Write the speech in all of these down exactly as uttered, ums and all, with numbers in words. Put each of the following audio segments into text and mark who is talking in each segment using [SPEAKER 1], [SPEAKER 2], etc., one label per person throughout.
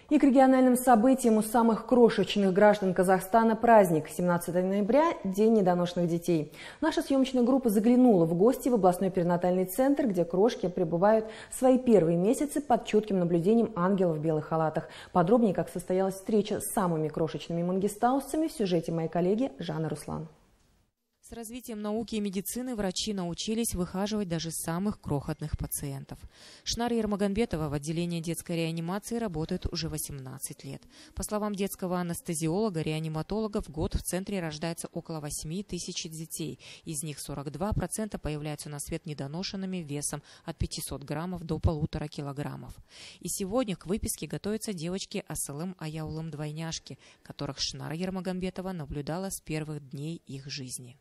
[SPEAKER 1] И к региональным событиям у самых крошечных граждан Казахстана праздник. семнадцатого ноября – День недоношенных детей. Наша съемочная группа заглянула в гости в областной перинатальный центр, где крошки пребывают свои первые месяцы под чутким наблюдением ангелов в белых халатах. Подробнее, как состоялась встреча с самыми крошечными мангистаусами, в сюжете моей коллеги Жанны Руслан.
[SPEAKER 2] С развитием науки и медицины врачи научились выхаживать даже самых крохотных пациентов. Шнар Ермагомбетова в отделении детской реанимации работает уже восемнадцать лет. По словам детского анестезиолога-реаниматолога, в год в центре рождается около восьми тысяч детей. Из них сорок два процента появляются на свет недоношенными весом от пятисот граммов до полутора килограммов. И сегодня к выписке готовятся девочки Асылым Аяулым двойняшки, которых Шнар Ермагомбетова наблюдала с первых дней их жизни.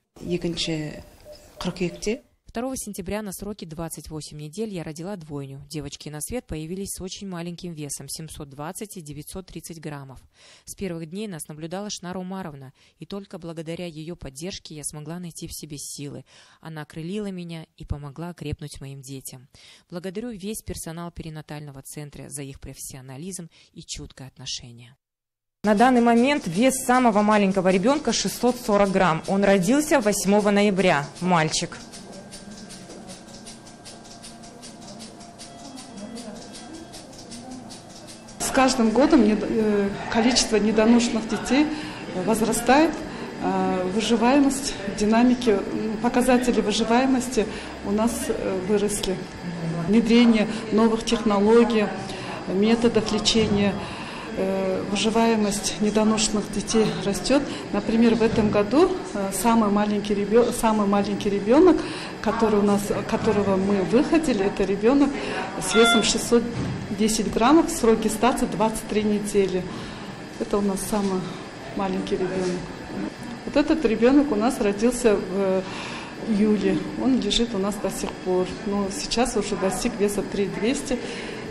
[SPEAKER 2] второго сентября на сроке двадцать восемь недель я родила двойню. Девочки на свет появились с очень маленьким весом – семьсот двадцать и девятьсот тридцать граммов. С первых дней нас наблюдала Шнар Умаровна, и только благодаря ее поддержке я смогла найти в себе силы. Она окрылила меня и помогла окрепнуть моим детям. Благодарю весь персонал перинатального центра за их профессионализм и чуткое отношение.
[SPEAKER 3] На данный момент вес самого маленького ребенка шестьсот сорок грамм. Он родился восьмого ноября, мальчик.
[SPEAKER 4] С каждым годом количество недоношенных детей возрастает. Выживаемость, динамики, показатели выживаемости у нас выросли. Внедрение новых технологий, методов лечения. Выживаемость недоношенных детей растет. Например, в этом году самый маленький ребенок, самый маленький ребенок, который у нас, которого мы выходили, это ребенок с весом шестьсот десять граммов, срок гестации двадцать три недели. Это у нас самый маленький ребенок. Вот этот ребенок у нас родился в июле. Он лежит у нас до сих пор. Но сейчас уже достиг веса три тысячи двести.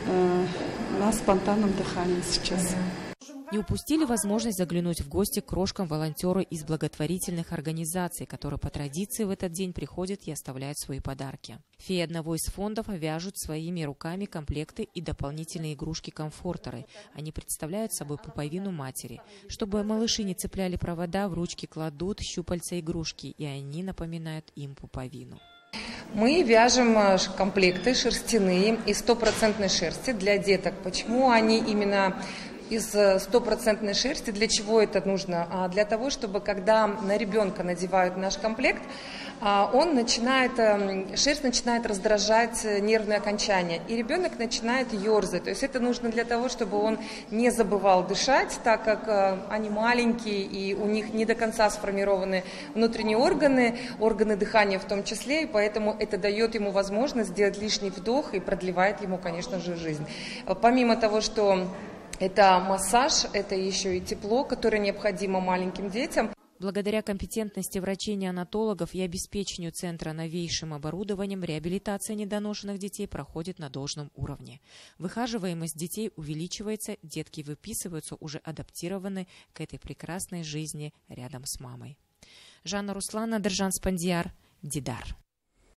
[SPEAKER 4] На спонтанном дыхании сейчас.
[SPEAKER 2] Не упустили возможность заглянуть в гости к крошкам волонтеры из благотворительных организаций, которые по традиции в этот день приходят и оставляют свои подарки. Феи одного из фондов вяжут своими руками комплекты и дополнительные игрушки-комфортеры. Они представляют собой пуповину матери. Чтобы малыши не цепляли провода, в ручки кладут щупальца игрушки, и они напоминают им пуповину.
[SPEAKER 5] Мы вяжем комплекты шерстяные из стопроцентной шерсти для деток. Почему они именно из стопроцентной шерсти? Для чего это нужно? Для того, чтобы когда на ребенка надевают наш комплект, он начинает, шерсть начинает раздражать нервные окончания, и ребенок начинает ерзать. То есть это нужно для того, чтобы он не забывал дышать, так как они маленькие и у них не до конца сформированы внутренние органы, органы дыхания в том числе, и поэтому это дает ему возможность сделать лишний вдох и продлевает ему, конечно же, жизнь. Помимо того, что это массаж, это еще и тепло, которое необходимо маленьким детям.
[SPEAKER 2] Благодаря компетентности врачей-неонатологов и обеспечению центра новейшим оборудованием, реабилитация недоношенных детей проходит на должном уровне. Выхаживаемость детей увеличивается, детки выписываются уже адаптированы к этой прекрасной жизни рядом с мамой. Жанна Руслан, Надыржан Спандияр, Дидар.